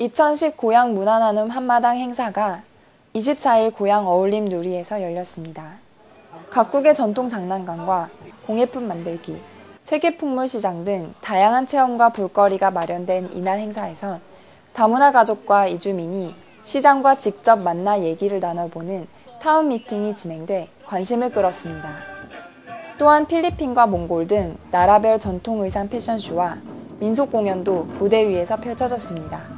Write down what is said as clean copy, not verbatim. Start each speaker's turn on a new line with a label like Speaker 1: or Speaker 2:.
Speaker 1: 2010 고향 문화 나눔 한마당 행사가 24일 고향 어울림 누리에서 열렸습니다. 각국의 전통 장난감과 공예품 만들기, 세계풍물시장 등 다양한 체험과 볼거리가 마련된 이날 행사에선 다문화 가족과 이주민이 시장과 직접 만나 얘기를 나눠보는 타운 미팅이 진행돼 관심을 끌었습니다. 또한 필리핀과 몽골 등 나라별 전통 의상 패션쇼와 민속 공연도 무대 위에서 펼쳐졌습니다.